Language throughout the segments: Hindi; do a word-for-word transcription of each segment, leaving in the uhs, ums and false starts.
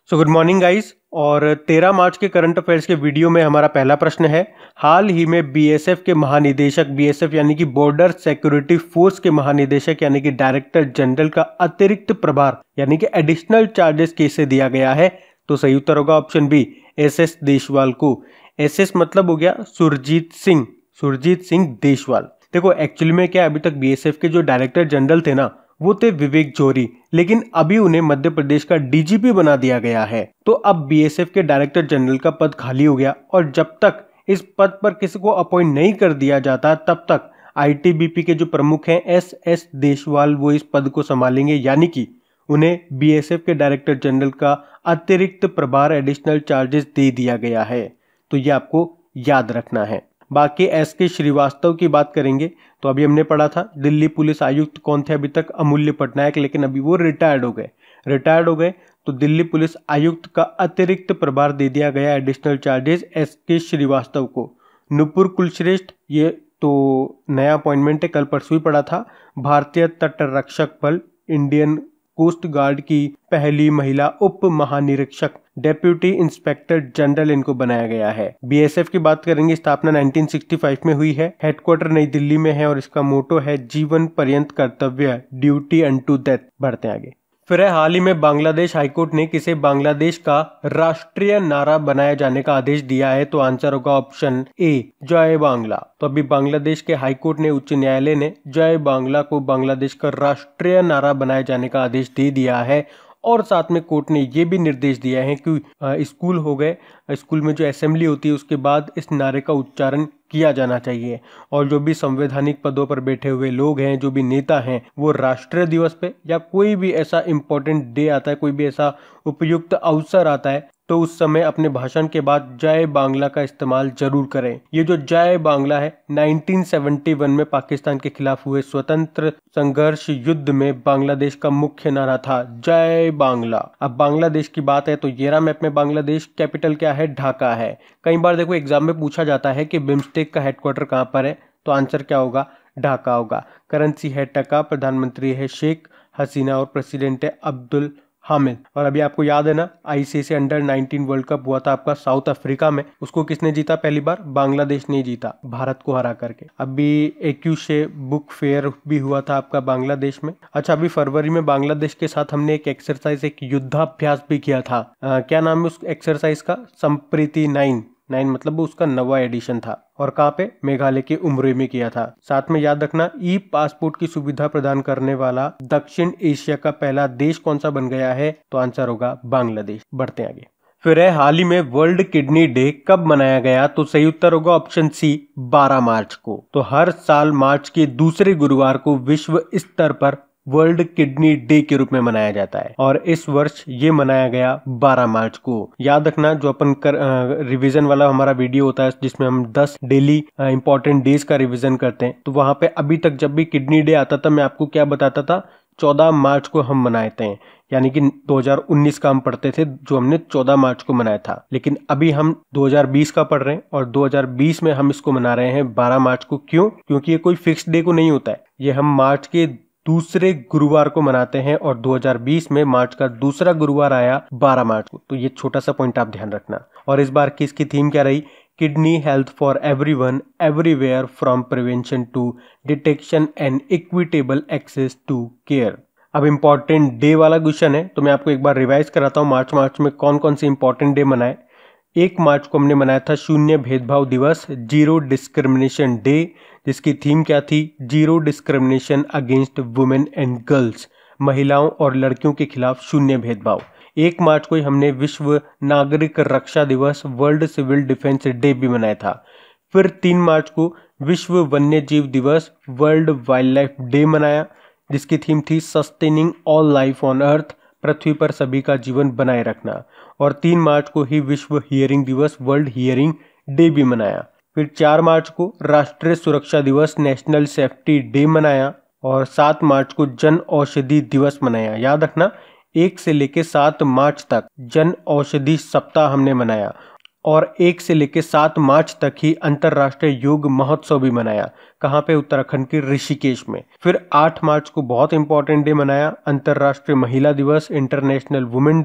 So good morning guys. और तेरह मार्च के करंट अफेयर्स के वीडियो में हमारा पहला प्रश्न है, हाल ही में बीएसएफ के महानिदेशक, बीएसएफ यानी कि बॉर्डर सिक्योरिटी फोर्स के महानिदेशक यानी कि डायरेक्टर जनरल का अतिरिक्त प्रभार यानी कि एडिशनल चार्जेस किसे दिया गया है? तो सही उत्तर होगा option B, S S Deswal को। एस एस मतलब हो गया सुरजीत सिंह, सुरजीत सिंह देशवाल। देखो एक्चुअली में क्या, अभी तक बीएसएफ के जो डायरेक्टर जनरल थे ना वो थे विवेक जौहरी, लेकिन अभी उन्हें मध्य प्रदेश का डीजीपी बना दिया गया है। तो अब बीएसएफ के डायरेक्टर जनरल का पद खाली हो गया और जब तक इस पद पर किसी को अपॉइंट नहीं कर दिया जाता तब तक आईटीबीपी के जो प्रमुख हैं एस एस देशवाल वो इस पद को संभालेंगे, यानी कि उन्हें बीएसएफ के डायरेक्टर जनरल का अतिरिक्त प्रभार एडिशनल चार्जेस दे दिया गया है। तो ये आपको याद रखना है। बाकी एस के श्रीवास्तव की बात करेंगे तो अभी हमने पढ़ा था दिल्ली पुलिस आयुक्त कौन थे अभी तक? अमूल्य पटनायक, लेकिन अभी वो रिटायर्ड हो गए। रिटायर्ड हो गए तो दिल्ली पुलिस आयुक्त का अतिरिक्त प्रभार दे दिया गया एडिशनल चार्जेस एस के श्रीवास्तव को। नुपुर कुलश्रेष्ठ, ये तो नया अपॉइंटमेंट है, कल परसों ही पढ़ा था। भारतीय तटरक्षक बल इंडियन कोस्ट गार्ड की पहली महिला उप महानिरीक्षक, डेप्यूटी इंस्पेक्टर जनरल इनको बनाया गया है। बीएसएफ की बात करेंगे, स्थापना उन्नीस सौ पैंसठ में हुई है, हेडक्वार्टर नई दिल्ली में है और इसका मोटो है जीवन पर्यंत कर्तव्य, ड्यूटी अनटू डेथ। बढ़ते आगे। फिर है, हाल ही में बांग्लादेश हाईकोर्ट ने किसे बांग्लादेश का राष्ट्रीय नारा बनाए जाने का आदेश दिया है? तो आंसर होगा ऑप्शन ए, जय बांग्ला। तो अभी बांग्लादेश के हाईकोर्ट ने, उच्च न्यायालय ने जय बांग्ला को बांग्लादेश का राष्ट्रीय नारा बनाए जाने का आदेश दे दिया है। और साथ में कोर्ट ने ये भी निर्देश दिया है कि स्कूल हो गए, स्कूल में जो असेंबली होती है उसके बाद इस नारे का उच्चारण किया जाना चाहिए। और जो भी संवैधानिक पदों पर बैठे हुए लोग हैं, जो भी नेता हैं, वो राष्ट्रीय दिवस पे या कोई भी ऐसा इंपॉर्टेंट डे आता है, कोई भी ऐसा उपयुक्त अवसर आता है, तो उस समय अपने भाषण के बाद जय बांग्ला का इस्तेमाल जरूर करें। ये जो जय बांग्ला है उन्नीस सौ इकहत्तर में पाकिस्तान के खिलाफ हुए स्वतंत्र संघर्ष युद्ध में बांग्लादेश का मुख्य नारा था, जय बांग्ला। अब बांग्लादेश की बात है तो येरा मैप में बांग्लादेश कैपिटल क्या है? ढाका है। कई बार देखो एग्जाम में पूछा जाता है कि बिम्स्टेक का हेडक्वार्टर कहाँ पर है, तो आंसर क्या होगा? ढाका होगा। करेंसी है टका, प्रधानमंत्री है शेख हसीना और प्रेसिडेंट है अब्दुल हामिद। और अभी आपको याद है ना, ICC under nineteen world cup हुआ था आपका साउथ अफ्रीका में, उसको किसने जीता पहली बार? बांग्लादेश ने जीता, भारत को हरा करके। अभी एक्यूशे बुक फेयर भी हुआ था आपका बांग्लादेश में। अच्छा, अभी फरवरी में बांग्लादेश के साथ हमने एक एक्सरसाइज, एक युद्धाभ्यास भी किया था। आ, क्या नाम है उस एक्सरसाइज का? संप्रीति नाइन। नाइन मतलब उसका नवा एडिशन था और कहाँ पे? मेघालय के उमरोई में किया था। साथ में याद रखना, ई पासपोर्ट की सुविधा प्रदान करने वाला दक्षिण एशिया का पहला देश कौन सा बन गया है? तो आंसर होगा बांग्लादेश। बढ़ते हैं आगे। फिर है, हाल ही में वर्ल्ड किडनी डे कब मनाया गया? तो सही उत्तर होगा ऑप्शन सी, बारह मार्च को। तो हर साल मार्च के दूसरे गुरुवार को विश्व स्तर पर वर्ल्ड किडनी डे के रूप में मनाया जाता है और इस वर्ष ये मनाया गया बारह मार्च को। याद रखना, जो अपन कर रिवीजन वाला हमारा वीडियो होता है जिसमें हम दस डेली इंपॉर्टेंट डेज का रिवीजन करते हैं, तो वहां पे अभी तक जब भी किडनी डे आता था मैं आपको क्या बताता था? चौदह मार्च को हम मनाते हैं, यानी कि दो हज़ार उन्नीस का हम पढ़ते थे जो हमने चौदह मार्च को मनाया था। लेकिन अभी हम दो हज़ार बीस का पढ़ रहे हैं और दो हज़ार बीस में हम इसको मना रहे हैं बारह मार्च को। क्यों? क्योंकि ये कोई फिक्स डे को नहीं होता है, ये हम मार्च के दूसरे गुरुवार को मनाते हैं और दो हज़ार बीस में मार्च का दूसरा गुरुवार आया बारह मार्च को। तो ये छोटा सा पॉइंट आप ध्यान रखना। और इस बार की इसकी थीम क्या रही? Kidney health for everyone everywhere, from prevention to detection and equitable access to care. अब इम्पॉर्टेंट डे वाला क्वेश्चन है तो मैं आपको एक बार रिवाइज कराता हूँ मार्च मार्च में कौन कौन से इंपॉर्टेंट डे मनाए। एक मार्च को हमने मनाया था शून्य भेदभाव दिवस, जीरो डिस्क्रिमिनेशन डे, जिसकी थीम क्या थी? Zero discrimination against women and girls, महिलाओं और लड़कियों के खिलाफ शून्य भेदभाव। एक मार्च को ही हमने विश्व नागरिक रक्षा दिवस, वर्ल्ड सिविल डिफेंस डे भी मनाया था। फिर तीन मार्च को विश्व वन्य जीव दिवस, वर्ल्ड वाइल्ड लाइफ डे मनाया, जिसकी थीम थी sustaining all life on earth, पृथ्वी पर सभी का जीवन बनाए रखना। और तीन मार्च को ही विश्व हियरिंग दिवस, वर्ल्ड हियरिंग डे भी मनाया। फिर चार मार्च को राष्ट्रीय सुरक्षा दिवस, नेशनल सेफ्टी डे मनाया। और सात मार्च को जन औषधि दिवस मनाया। याद रखना, एक से लेकर सात मार्च तक जन औषधि सप्ताह हमने मनाया और एक से लेकर सात मार्च तक ही अंतर्राष्ट्रीय योग महोत्सव भी मनाया। कहाँ पे? उत्तराखंड के ऋषिकेश में। फिर आठ मार्च को बहुत इंपॉर्टेंट डे मनाया, अंतर्राष्ट्रीय महिला दिवस, इंटरनेशनल वुमेन डे।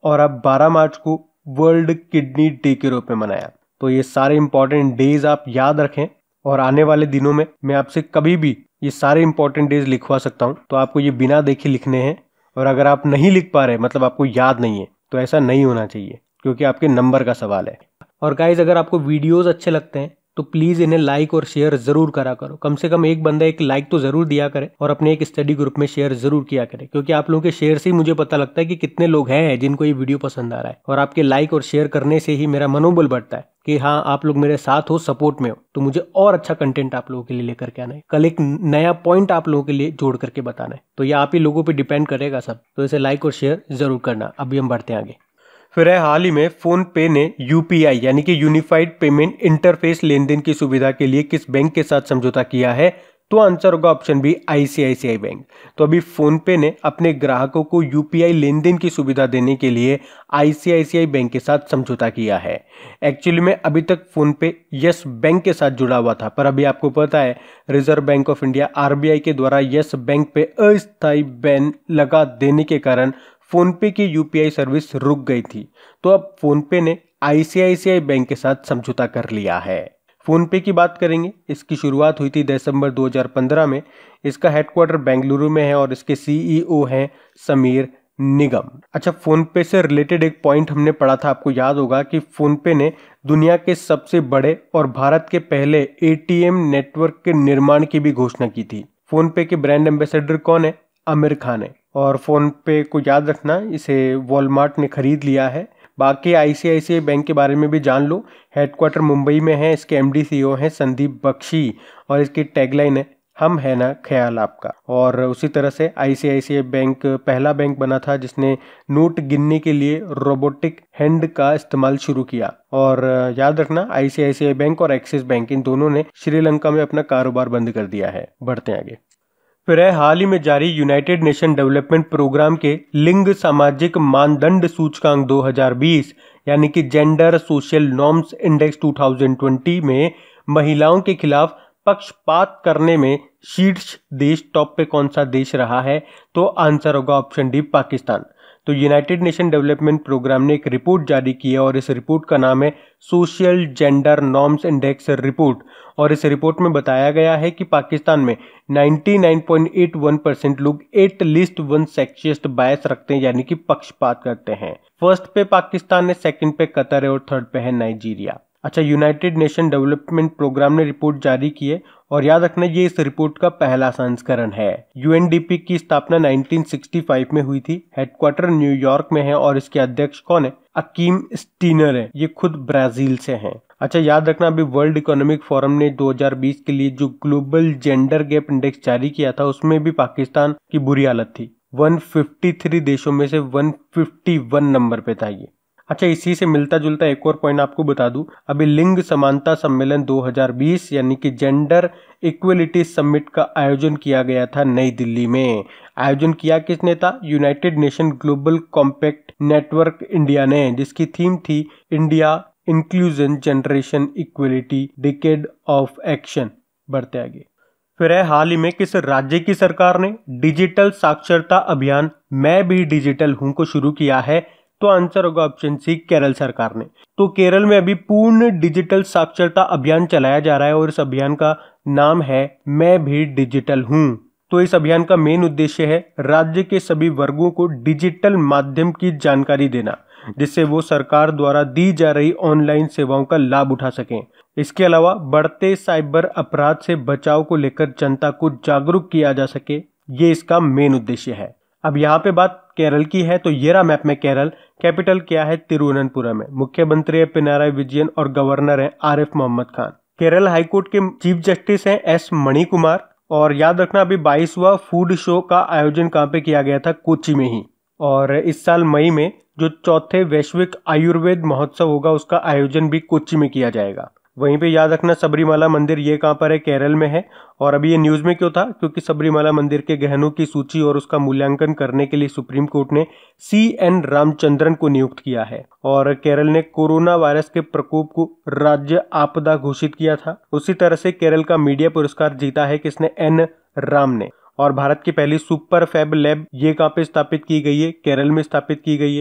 और अब बारह मार्च को वर्ल्ड किडनी डे के रूप में मनाया। तो ये सारे इंपॉर्टेंट डेज आप याद रखें और आने वाले दिनों में मैं आपसे कभी भी ये सारे इंपॉर्टेंट डेज लिखवा सकता हूँ। तो आपको ये बिना देखे लिखने हैं, और अगर आप नहीं लिख पा रहे मतलब आपको याद नहीं है तो ऐसा नहीं होना चाहिए, क्योंकि आपके नंबर का सवाल है। और गाइज अगर आपको वीडियोस अच्छे लगते हैं तो प्लीज इन्हें लाइक और शेयर जरूर करा करो। कम से कम एक बंदा एक लाइक तो जरूर दिया करे और अपने एक स्टडी ग्रुप में शेयर जरूर किया करे, क्योंकि आप लोगों के शेयर से ही मुझे पता लगता है कि कितने लोग हैं जिनको ये वीडियो पसंद आ रहा है। और आपके लाइक और शेयर करने से ही मेरा मनोबल बढ़ता है कि हाँ आप लोग मेरे साथ हो, सपोर्ट में हो, तो मुझे और अच्छा कंटेंट आप लोगों के लिए लेकर के आना है, कल एक नया पॉइंट आप लोगों के लिए जोड़ करके बताना है। तो ये आप ही लोगों पे डिपेंड करेगा सब, तो इसे लाइक और शेयर जरूर करना। अभी हम बढ़ते हैं आगे। फिर है हाल ही में फोन पे ने यूपीआई यानी कि यूनिफाइड पेमेंट इंटरफेस लेन देन की सुविधा के लिए किस बैंक के साथ समझौता किया है? तो आंसर होगा ऑप्शन बी आईसीआईसीआई बैंक। तो अभी फोन पे ने अपने ग्राहकों को यूपीआई लेन देन की सुविधा देने के लिए आईसीआईसीआई बैंक के साथ समझौता किया है। एक्चुअली में अभी तक फोन पे यस बैंक के साथ जुड़ा हुआ था, पर अभी आपको पता है Reserve Bank of India RBI के द्वारा यस बैंक पे अस्थायी बैन लगा देने के कारण फोनपे की यूपीआई सर्विस रुक गई थी। तो अब फोनपे ने आईसीआईसीआई बैंक के साथ समझौता कर लिया है। फोनपे की बात करेंगे, इसकी शुरुआत हुई थी दिसंबर दो हज़ार पंद्रह में। इसका हेडक्वार्टर बेंगलुरु में है और इसके सीईओ हैं समीर निगम। अच्छा, फोनपे से रिलेटेड एक पॉइंट हमने पढ़ा था, आपको याद होगा कि फोनपे ने दुनिया के सबसे बड़े और भारत के पहले एटीएम नेटवर्क के निर्माण की भी घोषणा की थी। फोनपे के ब्रांड एम्बेसडर कौन है? आमिर खान है। और फोन पे को याद रखना, इसे वॉलमार्ट ने खरीद लिया है। बाकी आईसीआईसीआई बैंक के बारे में भी जान लो। हेडक्वार्टर मुंबई में है, इसके एमडी सीईओ हैं संदीप बख्शी और इसकी टैगलाइन है हम है ना ख्याल आपका। और उसी तरह से आईसीआईसीआई बैंक पहला बैंक बना था जिसने नोट गिनने के लिए रोबोटिक हैंड का इस्तेमाल शुरू किया। और याद रखना आईसीआईसीआई बैंक और एक्सिस बैंक इन दोनों ने श्रीलंका में अपना कारोबार बंद कर दिया है। बढ़ते हैं आगे। फिर है हाल ही में जारी यूनाइटेड नेशन डेवलपमेंट प्रोग्राम के लिंग सामाजिक मानदंड सूचकांक दो हज़ार बीस यानी कि जेंडर सोशल नॉर्म्स इंडेक्स दो हज़ार बीस में महिलाओं के खिलाफ पक्षपात करने में शीर्ष देश टॉप पे कौन सा देश रहा है? तो आंसर होगा ऑप्शन डी पाकिस्तान। तो यूनाइटेड नेशन डेवलपमेंट प्रोग्राम ने एक रिपोर्ट जारी की है और इस रिपोर्ट का नाम है social gender norms index report. और इस रिपोर्ट में बताया गया है कि पाकिस्तान में निन्यानवे पॉइंट आठ एक परसेंट लोग एटलीस्ट वन सेक्सिस्ट बायस रखते हैं, यानी कि पक्षपात करते हैं। फर्स्ट पे पाकिस्तान है, सेकंड पे कतर है और थर्ड पे है नाइजीरिया। अच्छा, यूनाइटेड नेशन डेवलपमेंट प्रोग्राम ने रिपोर्ट जारी की है और याद रखना ये इस रिपोर्ट का पहला संस्करण है। यूएनडीपी की स्थापना उन्नीस सौ पैंसठ में हुई थी। हेडक्वार्टर न्यूयॉर्क में है और इसके अध्यक्ष कौन है? अकीम स्टीनर है, ये खुद ब्राजील से हैं। अच्छा, याद रखना अभी वर्ल्ड इकोनॉमिक फोरम ने दो हज़ार बीस के लिए जो ग्लोबल जेंडर गैप इंडेक्स जारी किया था उसमें भी पाकिस्तान की बुरी हालत थी। एक सौ तिरेपन देशों में से एक सौ इक्यावन नंबर पे था ये। अच्छा, इसी से मिलता जुलता एक और पॉइंट आपको बता दूं, अभी लिंग समानता सम्मेलन दो हज़ार बीस यानी कि जेंडर इक्वलिटी समिट का आयोजन किया गया था नई दिल्ली में। आयोजन किया किसने था? United Nation Global Compact Network India ने, जिसकी थीम थी India inclusion generation equality decade of action. बढ़ते आगे। फिर है हाल ही में किस राज्य की सरकार ने डिजिटल साक्षरता अभियान मैं भी डिजिटल हूं को शुरू किया है? तो आंसर होगा ऑप्शन सी केरल सरकार ने। तो केरल में अभी पूर्ण डिजिटल साक्षरता अभियान चलाया जा रहा है और इस अभियान का नाम है मैं भी डिजिटल हूं। तो इस अभियान का मेन उद्देश्य है राज्य के सभी वर्गों को डिजिटल माध्यम की जानकारी देना, जिससे वो सरकार द्वारा दी जा रही ऑनलाइन सेवाओं का लाभ उठा सकें। इसके अलावा बढ़ते साइबर अपराध से बचाव को लेकर जनता को जागरूक किया जा सके, ये इसका मेन उद्देश्य है। अब यहाँ पे बात केरल की है, तो ये रहा मैप में केरल। कैपिटल क्या है? तिरुवनंतपुरम है। मुख्यमंत्री है पिनाराई विजयन और गवर्नर है आरिफ मोहम्मद खान। केरल हाईकोर्ट के चीफ जस्टिस हैं एस मणि कुमार। और याद रखना अभी बाईसवां फूड शो का आयोजन कहाँ पे किया गया था? कोच्चि में ही। और इस साल मई में जो चौथे वैश्विक आयुर्वेद महोत्सव होगा उसका आयोजन भी कोच्चि में किया जाएगा। वहीं पे याद रखना सबरीमाला मंदिर ये कहाँ पर है? केरल में है। और अभी ये न्यूज में क्यों था? क्योंकि सबरीमाला मंदिर के गहनों की सूची और उसका मूल्यांकन करने के लिए सुप्रीम कोर्ट ने सी एन रामचंद्रन को नियुक्त किया है। और केरल ने कोरोना वायरस के प्रकोप को राज्य आपदा घोषित किया था। उसी तरह से केरल का मीडिया पुरस्कार जीता है किसने? एन राम ने। और भारत की पहली सुपर फैब लैब ये कहाँ पे स्थापित की गई है? केरल में स्थापित की गई है।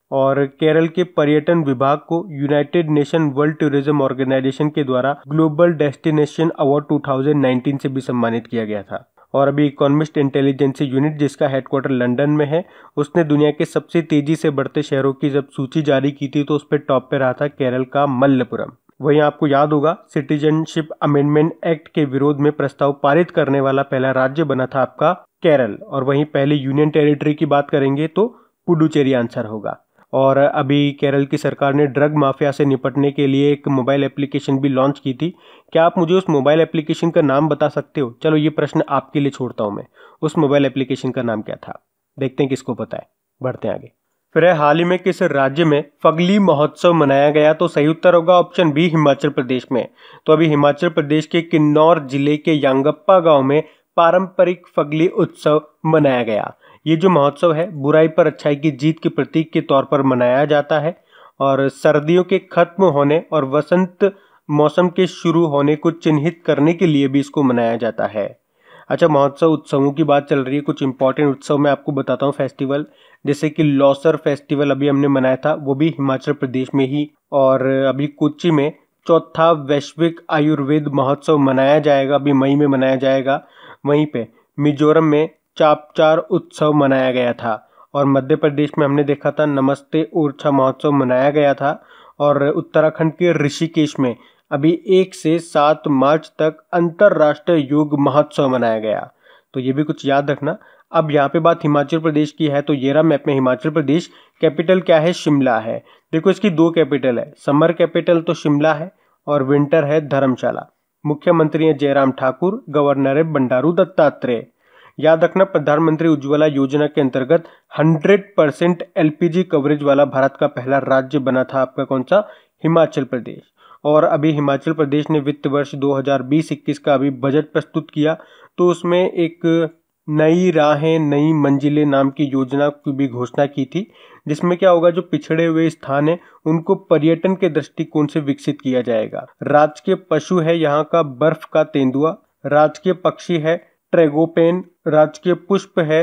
और केरल के पर्यटन विभाग को United Nation World Tourism Organisation के द्वारा ग्लोबल डेस्टिनेशन अवार्ड दो हज़ार उन्नीस से भी सम्मानित किया गया था। और अभी इकोनॉमिस्ट इंटेलिजेंस यूनिट, जिसका हेडक्वार्टर लंदन में है, उसने दुनिया के सबसे तेजी से बढ़ते शहरों की जब सूची जारी की थी तो उस पर टॉप पे रहा था केरल का मल्लपुरम। वहीं आपको याद होगा सिटीजनशिप अमेंडमेंट एक्ट के विरोध में प्रस्ताव पारित करने वाला पहला राज्य बना था आपका केरल। और वहीं पहले यूनियन टेरिटरी की बात करेंगे तो पुडुचेरी आंसर होगा। और अभी केरल की सरकार ने ड्रग माफिया से निपटने के लिए एक मोबाइल एप्लीकेशन भी लॉन्च की थी। क्या आप मुझे उस मोबाइल एप्लीकेशन का नाम बता सकते हो? चलो ये प्रश्न आपके लिए छोड़ता हूं मैं, उस मोबाइल एप्लीकेशन का नाम क्या था? देखते हैं किसको पता है। बढ़ते हैं आगे। फिर है, हाल ही में किस राज्य में फगली महोत्सव मनाया गया? तो सही उत्तर होगा ऑप्शन बी, हिमाचल प्रदेश में। तो अभी हिमाचल प्रदेश के किन्नौर जिले के यांगप्पा गांव में पारंपरिक फगली उत्सव मनाया गया। ये जो महोत्सव है बुराई पर अच्छाई की जीत के प्रतीक के तौर पर मनाया जाता है और सर्दियों के खत्म होने और वसंत मौसम के शुरू होने को चिन्हित करने के लिए भी इसको मनाया जाता है। अच्छा, महोत्सव उत्सवों की बात चल रही है, कुछ इंपॉर्टेंट उत्सव मैं आपको बताता हूँ फेस्टिवल, जैसे कि लौसर फेस्टिवल अभी हमने मनाया था, वो भी हिमाचल प्रदेश में ही। और अभी कोच्चि में चौथा वैश्विक आयुर्वेद महोत्सव मनाया जाएगा, अभी मई में मनाया जाएगा। वहीं पे मिजोरम में चापचार उत्सव मनाया गया था। और मध्य प्रदेश में हमने देखा था नमस्ते ओरछा महोत्सव मनाया गया था। और उत्तराखंड के ऋषिकेश में अभी एक से सात मार्च तक अंतर्राष्ट्रीय योग महोत्सव मनाया गया। तो ये भी कुछ याद रखना। अब यहाँ पे बात हिमाचल प्रदेश की है, तो ये रहा मैप में हिमाचल प्रदेश। कैपिटल क्या है? शिमला है। देखो इसकी दो कैपिटल है, समर कैपिटल तो शिमला है और विंटर है धर्मशाला। मुख्यमंत्री है जयराम ठाकुर, गवर्नर है बंडारू दत्तात्रेय। याद रखना, प्रधानमंत्री उज्ज्वला योजना के अंतर्गत सौ परसेंट एलपीजी कवरेज वाला भारत का पहला राज्य बना था आपका कौन सा? हिमाचल प्रदेश। और अभी हिमाचल प्रदेश ने वित्त वर्ष दो हज़ार बीस इक्कीस का अभी बजट प्रस्तुत किया, तो उसमें एक नई राहें नई मंजिलें नाम की योजना की भी घोषणा की थी, जिसमें क्या होगा, जो पिछड़े हुए स्थान है उनको पर्यटन के दृष्टिकोण से विकसित किया जाएगा। राजकीय पशु है यहाँ का बर्फ का तेंदुआ, राजकीय पक्षी है ट्रेगोपेन, राजकीय पुष्प है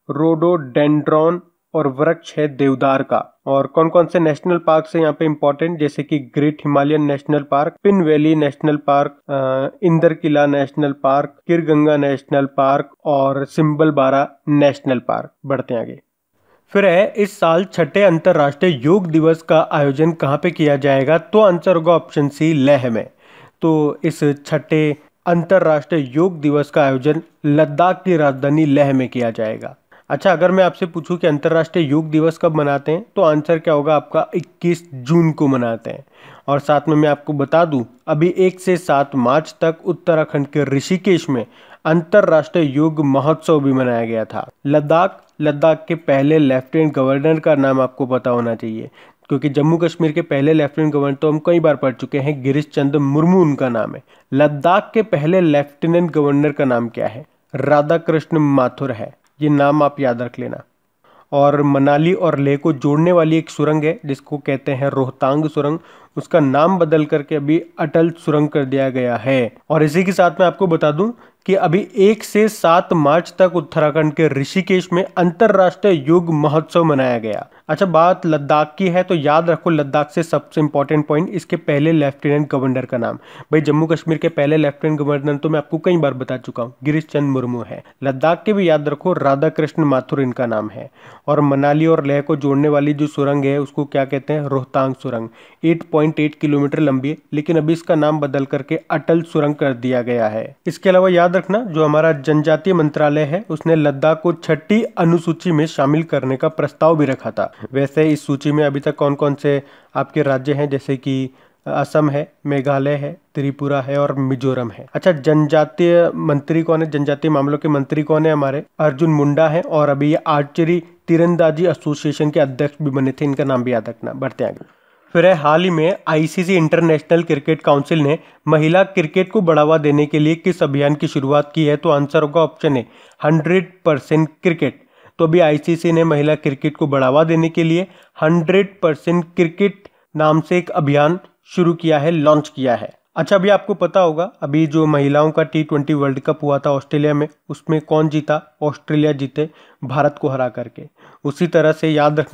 रोडोडेंड्रॉन और वृक्ष है देवदार का। और कौन कौन से नेशनल पार्क है यहाँ पे इंपॉर्टेंट, जैसे कि Great Himalayan National Park, Pin Valley National Park, Inder Killa National Park, Kheerganga National Park और सिम्बलबारा नेशनल पार्क। बढ़ते हैं आगे। फिर है, इस साल छठे अंतर्राष्ट्रीय योग दिवस का आयोजन कहाँ पे किया जाएगा? तो आंसर होगा ऑप्शन सी, लेह में। तो इस छठे अंतर्राष्ट्रीय योग दिवस का आयोजन लद्दाख की राजधानी लेह में किया जाएगा। अच्छा, अगर मैं आपसे पूछूं कि अंतर्राष्ट्रीय योग दिवस कब मनाते हैं, तो आंसर क्या होगा आपका? इक्कीस जून को मनाते हैं। और साथ में मैं आपको बता दूं, अभी एक से सात मार्च तक उत्तराखंड के ऋषिकेश में अंतर्राष्ट्रीय योग महोत्सव भी मनाया गया था। लद्दाख लद्दाख के पहले लेफ्टिनेंट गवर्नर का नाम आपको पता होना चाहिए, क्योंकि जम्मू कश्मीर के पहले लेफ्टिनेंट गवर्नर तो हम कई बार पढ़ चुके हैं, गिरीश चंद्र मुर्मू उनका नाम है। लद्दाख के पहले लेफ्टिनेंट गवर्नर का नाम क्या है? राधा कृष्ण माथुर है। ये नाम आप याद रख लेना। और मनाली और लेह को जोड़ने वाली एक सुरंग है जिसको कहते हैं रोहतांग सुरंग, उसका नाम बदल करके अभी अटल सुरंग कर दिया गया है। और इसी के साथ मैं आपको बता दूं कि अभी एक से सात मार्च तक उत्तराखंड के ऋषिकेश में अंतर्राष्ट्रीय योग महोत्सव मनाया गया। अच्छा, बात लद्दाख की है तो याद रखो लद्दाख से सबसे इंपॉर्टेंट पॉइंट, इसके पहले लेफ्टिनेंट गवर्नर का नाम। भाई जम्मू कश्मीर के पहले लेफ्टिनेंट गवर्नर तो मैं आपको कई बार बता चुका हूँ, गिरीश चंद्र मुर्मू है। लद्दाख के भी याद रखो, राधा कृष्ण माथुर इनका नाम है। और मनाली और लेह को जोड़ने वाली जो सुरंग है उसको क्या कहते हैं? रोहतांग सुरंग। आठ पॉइंट आठ किलोमीटर लंबी है, लेकिन अभी इसका नाम बदल करके अटल सुरंग कर दिया गया है। इसके अलावा याद रखना, जो हमारा जनजातीय मंत्रालय है उसने लद्दाख को छठी अनुसूची में शामिल करने का प्रस्ताव भी रखा था। वैसे इस सूची में अभी तक कौन कौन से आपके राज्य हैं, जैसे कि असम है, मेघालय है, त्रिपुरा है और मिजोरम है। अच्छा, जनजातीय मंत्री कौन है? जनजातीय मामलों के मंत्री कौन है? हमारे अर्जुन मुंडा है। और अभी ये आर्चरी तीरंदाजी एसोसिएशन के अध्यक्ष भी बने थे, इनका नाम भी याद रखना। बढ़ते आगे। फिर है, हाल ही में आईसीसी इंटरनेशनल क्रिकेट काउंसिल ने महिला क्रिकेट को बढ़ावा देने के लिए किस अभियान की शुरुआत की है? तो आंसर होगा option A, hundred percent cricket. तो अभी आईसीसी ने महिला क्रिकेट को बढ़ावा देने के लिए हंड्रेड परसेंट क्रिकेट नाम से एक अभियान शुरू किया है, लॉन्च किया है। अच्छा, अभी आपको पता होगा, अभी जो महिलाओं का टी ट्वेंटी वर्ल्ड कप हुआ था ऑस्ट्रेलिया में, उसमें कौन जीता? ऑस्ट्रेलिया जीते भारत को हरा करके। उसी तरह से याद रखना,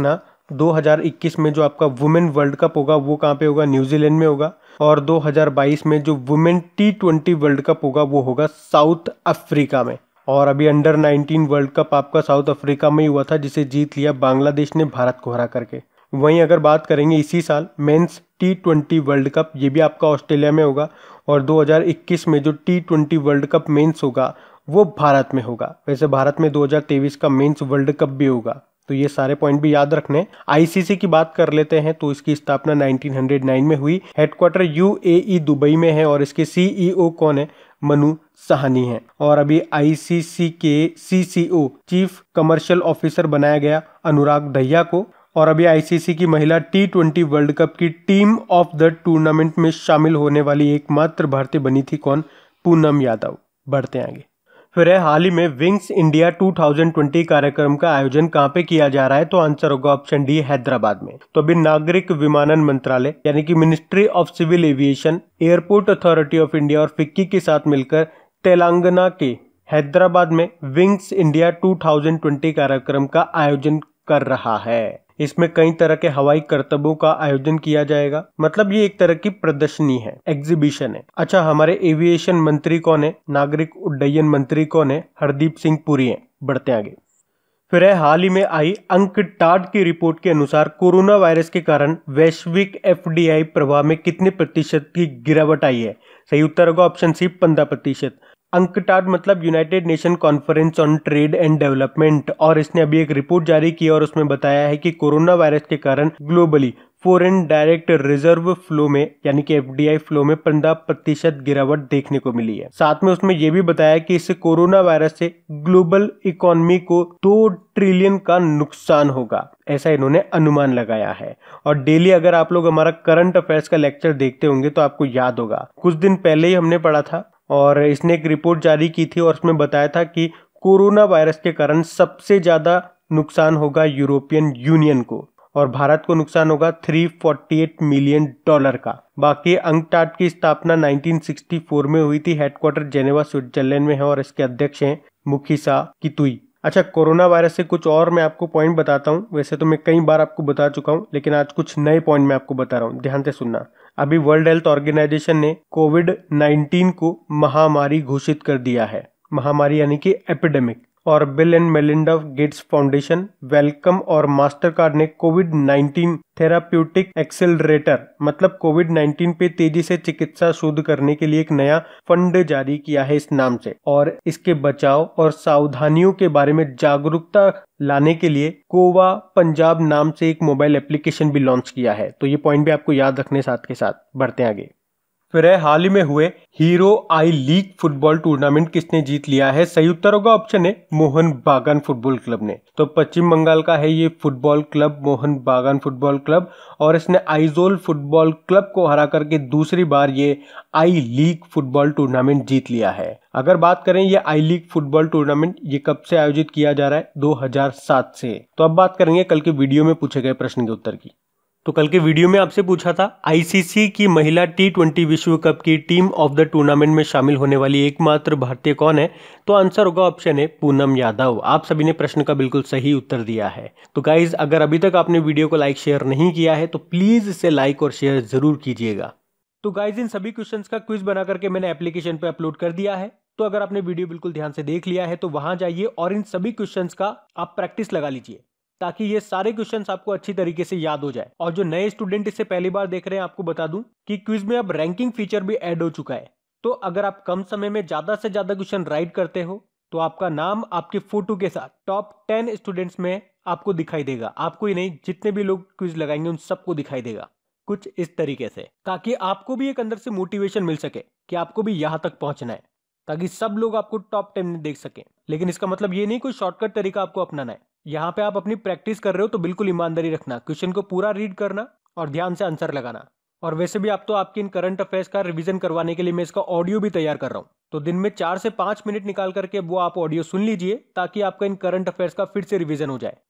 दो हज़ार इक्कीस में जो आपका वुमेन वर्ल्ड कप होगा वो कहाँ पे होगा, न्यूजीलैंड में होगा। और दो हज़ार बाईस में जो women T twenty World Cup होगा वो होगा साउथ अफ्रीका में। और अभी अंडर नाइनटीन वर्ल्ड कप आपका साउथ अफ्रीका में ही हुआ था, जिसे जीत लिया बांग्लादेश ने भारत को हरा करके। वहीं अगर बात करेंगे इसी साल men's T twenty World Cup, ये भी आपका ऑस्ट्रेलिया में होगा। और दो हज़ार इक्कीस में जो T twenty World Cup men's होगा वो भारत में होगा। वैसे भारत में दो हज़ार तेईस का मेंस वर्ल्ड कप भी होगा, तो ये सारे पॉइंट भी याद रखने। आईसीसी की बात कर लेते हैं तो इसकी स्थापना उन्नीस सौ नौ में हुई। हेडक्वार्टर यूएई दुबई में है और इसके सीईओ कौन है, मनु साहनी है। और अभी आईसीसी के सीसीओ चीफ कमर्शियल ऑफिसर बनाया गया अनुराग दहिया को। और अभी आईसीसी की महिला टी ट्वेंटी वर्ल्ड कप की टीम ऑफ द टूर्नामेंट में शामिल होने वाली एकमात्र भारतीय बनी थी कौन, पूनम यादव। बढ़ते आगे। फिर है हाल ही में विंग्स इंडिया दो हज़ार बीस कार्यक्रम का आयोजन कहां पे किया जा रहा है, तो आंसर होगा ऑप्शन डी, हैदराबाद में। तो अभी नागरिक विमानन मंत्रालय यानी कि Ministry of Civil Aviation, Airport Authority of India और फिक्की के साथ मिलकर तेलंगाना के हैदराबाद में विंग्स इंडिया दो हज़ार बीस कार्यक्रम का आयोजन कर रहा है। इसमें कई तरह के हवाई करतबों का आयोजन किया जाएगा, मतलब ये एक तरह की प्रदर्शनी है, एग्जीबिशन है। अच्छा, हमारे एविएशन मंत्री कौन है, नागरिक उड्डयन मंत्री कौन है, हरदीप सिंह पुरी हैं। बढ़ते आगे। फिर है हाल ही में आई अंकटाड की रिपोर्ट के अनुसार कोरोना वायरस के कारण वैश्विक एफडीआई प्रवाह में कितने प्रतिशत की गिरावट आई है। सही उत्तर होगा ऑप्शन सी, पंद्रह प्रतिशत। अंकटाड मतलब United Nation Conference on Trade and Development, और इसने अभी एक रिपोर्ट जारी की और उसमें बताया है कि कोरोना वायरस के कारण globally foreign direct reserve flow में यानी कि एफडीआई फ्लो में पंद्रह प्रतिशत गिरावट देखने को मिली है। साथ में उसमें यह भी बताया कि इससे कोरोना वायरस से ग्लोबल इकोनॉमी को दो ट्रिलियन का नुकसान होगा, ऐसा इन्होंने अनुमान लगाया है। और डेली अगर आप लोग हमारा करंट अफेयर्स का लेक्चर देखते होंगे तो आपको याद होगा, कुछ दिन पहले ही हमने पढ़ा था और इसने एक रिपोर्ट जारी की थी और उसमें बताया था कि कोरोना वायरस के कारण सबसे ज्यादा नुकसान होगा यूरोपियन यूनियन को और भारत को नुकसान होगा तीन सौ अड़तालीस मिलियन डॉलर का। बाकी अंकटाड की स्थापना उन्नीस सौ चौंसठ में हुई थी। हेडक्वार्टर जेनेवा स्विट्जरलैंड में है और इसके अध्यक्ष हैं मुखिसा कितुई। अच्छा, कोरोना वायरस से कुछ और मैं आपको पॉइंट बताता हूँ। वैसे तो मैं कई बार आपको बता चुका हूँ, लेकिन आज कुछ नए पॉइंट मैं आपको बता रहा हूँ, ध्यान से सुनना। अभी वर्ल्ड हेल्थ ऑर्गेनाइजेशन ने कोविड नाइन्टीन को महामारी घोषित कर दिया है, महामारी यानी कि एपिडेमिक। और Bill and Melinda Gates Foundation, Wellcome और मास्टरकार्ड ने कोविड नाइन्टीन थेराप्यूटिक एक्सेलरेटर मतलब कोविड नाइन्टीन पे तेजी से चिकित्सा शोध करने के लिए एक नया फंड जारी किया है इस नाम से। और इसके बचाव और सावधानियों के बारे में जागरूकता लाने के लिए कोवा पंजाब नाम से एक मोबाइल एप्लीकेशन भी लॉन्च किया है। तो ये पॉइंट भी आपको याद रखने साथ के साथ। बढ़ते हैं आगे। फिर है हाल ही में हुए Hero I League football tournament किसने जीत लिया है। सही उत्तर होगा ऑप्शन ए, मोहन बागान फुटबॉल क्लब ने। तो पश्चिम बंगाल का है ये फुटबॉल क्लब, मोहन बागान फुटबॉल क्लब, और इसने आइजोल फुटबॉल क्लब को हरा करके दूसरी बार ये आई लीग फुटबॉल टूर्नामेंट जीत लिया है। अगर बात करें ये आई लीग फुटबॉल टूर्नामेंट ये कब से आयोजित किया जा रहा है, दो हज़ार सात से। तो अब बात करेंगे कल के वीडियो में पूछे गए प्रश्न के उत्तर की। तो कल के वीडियो में आपसे पूछा था आईसीसी की महिला टी ट्वेंटी विश्व कप की टीम ऑफ द टूर्नामेंट में शामिल होने वाली एकमात्र भारतीय कौन है। तो आंसर होगा ऑप्शन ए, पूनम यादव। आप सभी ने प्रश्न का बिल्कुल सही उत्तर दिया है। तो गाइज, अगर अभी तक आपने वीडियो को लाइक शेयर नहीं किया है तो प्लीज इसे लाइक और शेयर जरूर कीजिएगा। तो गाइज, इन सभी क्वेश्चंस का क्विज बना करके मैंने एप्लीकेशन पे अपलोड कर दिया है। तो अगर आपने वीडियो बिल्कुल ध्यान से देख लिया है तो वहां जाइए और इन सभी क्वेश्चंस का आप प्रैक्टिस लगा लीजिए, ताकि ये सारे क्वेश्चंस आपको अच्छी तरीके से याद हो जाए। और जो नए स्टूडेंट इसे पहली बार देख रहे हैं, आपको बता दूं कि क्विज में अब रैंकिंग फीचर भी ऐड हो चुका है। तो अगर आप कम समय में ज्यादा से ज्यादा क्वेश्चन राइट करते हो तो आपका नाम आपके फोटो के साथ टॉप टेन स्टूडेंट्स में आपको दिखाई देगा। आपको ही नहीं, जितने भी लोग क्विज लगाएंगे उन सबको दिखाई देगा कुछ इस तरीके से, ताकि आपको भी एक अंदर से मोटिवेशन मिल सके कि आपको भी यहां तक पहुंचना है, ताकि सब लोग आपको टॉप टेन में देख सकें। लेकिन इसका मतलब ये नहीं कोई शॉर्टकट तरीका आपको अपनाना है। यहाँ पे आप अपनी प्रैक्टिस कर रहे हो तो बिल्कुल ईमानदारी रखना, क्वेश्चन को पूरा रीड करना और ध्यान से आंसर लगाना। और वैसे भी आप तो आपकी इन करंट अफेयर्स का रिवीजन करवाने के लिए मैं इसका ऑडियो भी तैयार कर रहा हूँ। तो दिन में चार से पांच मिनट निकाल करके वो आप ऑडियो सुन लीजिए, ताकि आपका इन करंट अफेयर्स का फिर से रिवीजन हो जाए।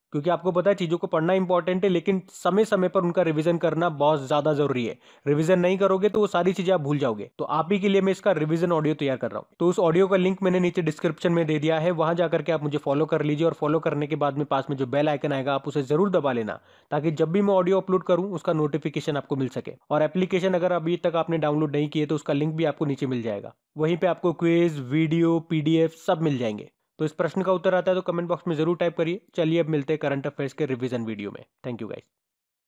क्योंकि आपको पता है चीज़ों को पढ़ना इंपॉर्टेंट है, लेकिन समय समय पर उनका रिवीजन करना बहुत ज़्यादा ज़रूरी है। रिवीजन नहीं करोगे तो वो सारी चीज़ें आप भूल जाओगे। तो आप ही के लिए मैं इसका रिवीजन ऑडियो तैयार कर रहा हूँ। तो उस ऑडियो का लिंक मैंने नीचे डिस्क्रिप्शन में दे दिया है, वहां जाकर के आप मुझे फॉलो कर लीजिए और फॉलो करने के बाद में पास में जो बेल आइकन आएगा आप उसे जरूर दबा लेना, ताकि जब भी मैं ऑडियो अपलोड करूँ उसका नोटिफिकेशन आपको मिल सके। और एप्लीकेशन अगर अभी तक आपने डाउनलोड नहीं किए तो उसका लिंक भी आपको नीचे मिल जाएगा। वहीं पे आपको क्विज, वीडियो, पीडीएफ सब मिल जाएंगे। तो इस प्रश्न का उत्तर आता है तो कमेंट बॉक्स में जरूर टाइप करिए। चलिए अब मिलते हैं करंट अफेयर्स के रिवीजन वीडियो में। Thank you guys.